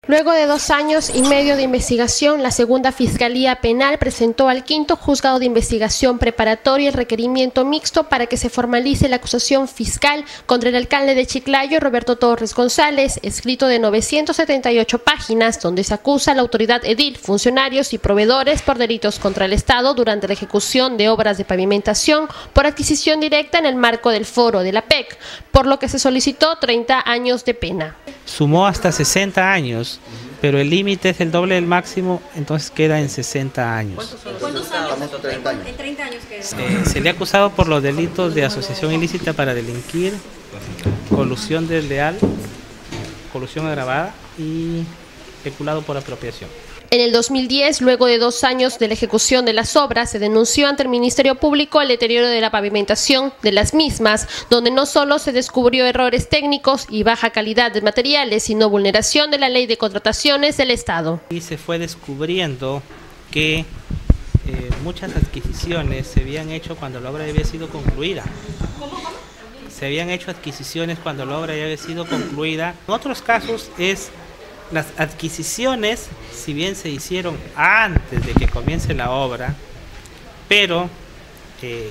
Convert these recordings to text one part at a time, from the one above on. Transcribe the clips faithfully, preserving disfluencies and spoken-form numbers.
Luego de dos años y medio de investigación, la segunda Fiscalía Penal presentó al quinto Juzgado de Investigación Preparatoria el requerimiento mixto para que se formalice la acusación fiscal contra el alcalde de Chiclayo, Roberto Torres González, escrito de novecientas setenta y ocho páginas, donde se acusa a la autoridad edil, funcionarios y proveedores por delitos contra el Estado durante la ejecución de obras de pavimentación por adquisición directa en el marco del foro de la P E C, por lo que se solicitó treinta años de pena. Sumó hasta sesenta años, pero el límite es el doble del máximo, entonces queda en sesenta años. ¿Cuántos años? En treinta años queda. Eh, se le ha acusado por los delitos de asociación ilícita para delinquir, colusión desleal, colusión agravada y peculado por apropiación. En el dos mil diez, luego de dos años de la ejecución de las obras, se denunció ante el Ministerio Público el deterioro de la pavimentación de las mismas, donde no solo se descubrió errores técnicos y baja calidad de materiales, sino vulneración de la Ley de Contrataciones del Estado. Y se fue descubriendo que eh, muchas adquisiciones se habían hecho cuando la obra ya había sido concluida. Se habían hecho adquisiciones cuando la obra ya había sido concluida. En otros casos es las adquisiciones, si bien se hicieron antes de que comience la obra, pero eh,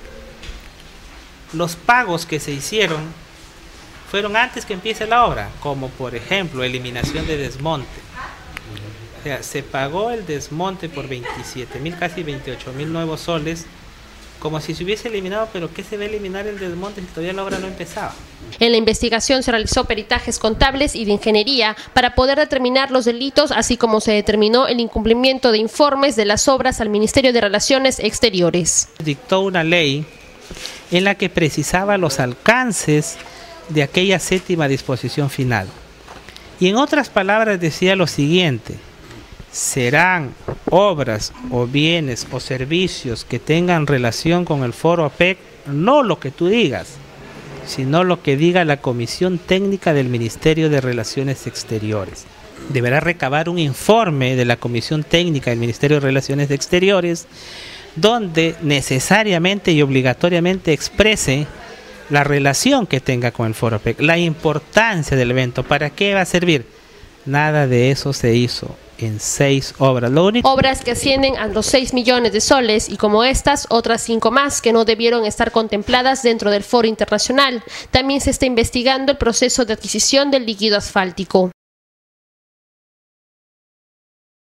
los pagos que se hicieron fueron antes que empiece la obra, como por ejemplo eliminación de desmonte. O sea, se pagó el desmonte por veintisiete mil, casi veintiocho mil nuevos soles, como si se hubiese eliminado, pero ¿qué se va a eliminar el desmonte si todavía la obra no empezaba? En la investigación se realizó peritajes contables y de ingeniería para poder determinar los delitos, así como se determinó el incumplimiento de informes de las obras al Ministerio de Relaciones Exteriores. Dictó una ley en la que precisaba los alcances de aquella séptima disposición final. Y en otras palabras decía lo siguiente: serán obras o bienes o servicios que tengan relación con el foro P E C, no lo que tú digas, sino lo que diga la Comisión Técnica del Ministerio de Relaciones Exteriores. Deberá recabar un informe de la Comisión Técnica del Ministerio de Relaciones Exteriores donde necesariamente y obligatoriamente exprese la relación que tenga con el foro P E C, la importancia del evento. ¿Para qué va a servir? Nada de eso se hizo en seis obras. Lo único... Obras que ascienden a los seis millones de soles y como estas, otras cinco más que no debieron estar contempladas dentro del foro internacional. También se está investigando el proceso de adquisición del líquido asfáltico.